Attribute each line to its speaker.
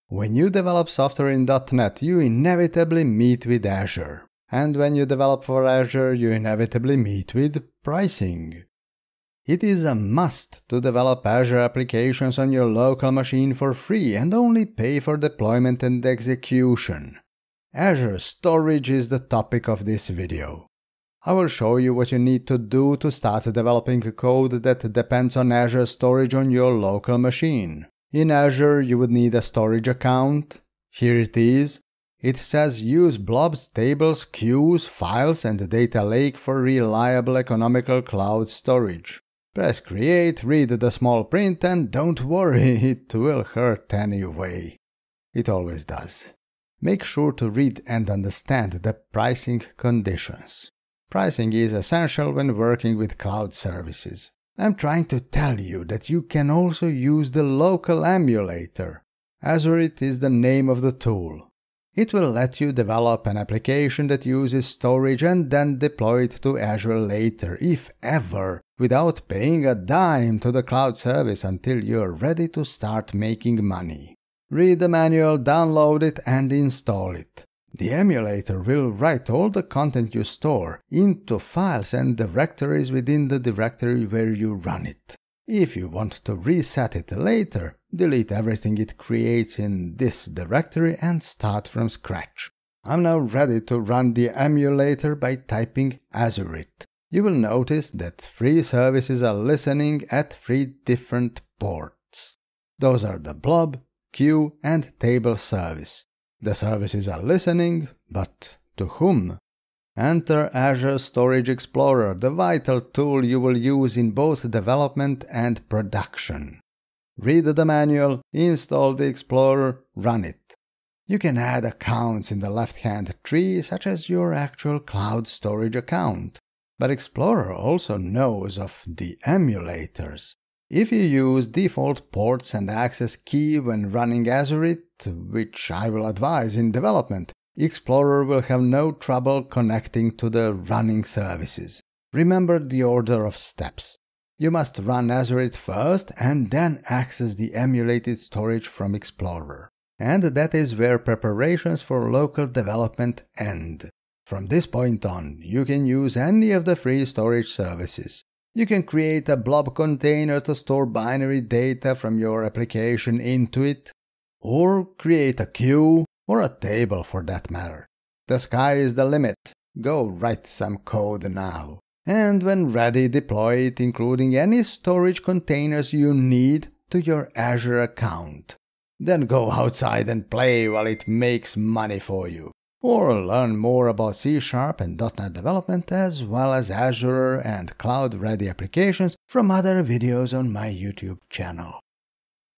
Speaker 1: When you develop software in .NET, you inevitably meet with Azure. And when you develop for Azure, you inevitably meet with pricing. It is a must to develop Azure applications on your local machine for free and only pay for deployment and execution. Azure storage is the topic of this video. I will show you what you need to do to start developing code that depends on Azure storage on your local machine. In Azure, you would need a storage account. Here it is. It says use blobs, tables, queues, files, and data lake for reliable economical cloud storage. Press create, read the small print, and don't worry, it will hurt anyway. It always does. Make sure to read and understand the pricing conditions. Pricing is essential when working with cloud services. I'm trying to tell you that you can also use the local emulator. Azure is the name of the tool. It will let you develop an application that uses storage and then deploy it to Azure later, if ever, without paying a dime to the cloud service until you're ready to start making money. Read the manual, download it, and install it. The emulator will write all the content you store into files and directories within the directory where you run it. If you want to reset it later, delete everything it creates in this directory and start from scratch. I'm now ready to run the emulator by typing Azure. You will notice that 3 services are listening at 3 different ports. Those are the blob, queue, and table service. The services are listening, but to whom? Enter Azure Storage Explorer, the vital tool you will use in both development and production. Read the manual, install the Explorer, run it. You can add accounts in the left-hand tree, such as your actual cloud storage account. But Explorer also knows of the emulators. If you use default ports and access key when running Azure, which I will advise in development, Explorer will have no trouble connecting to the running services. Remember the order of steps. You must run Azure first and then access the emulated storage from Explorer. And that is where preparations for local development end. From this point on, you can use any of the free storage services. You can create a blob container to store binary data from your application into it, or create a queue, or a table for that matter. The sky is the limit. Go write some code now. And when ready, deploy it, including any storage containers you need, to your Azure account. Then go outside and play while it makes money for you. Or learn more about C# and .NET development, as well as Azure and cloud-ready applications from other videos on my YouTube channel.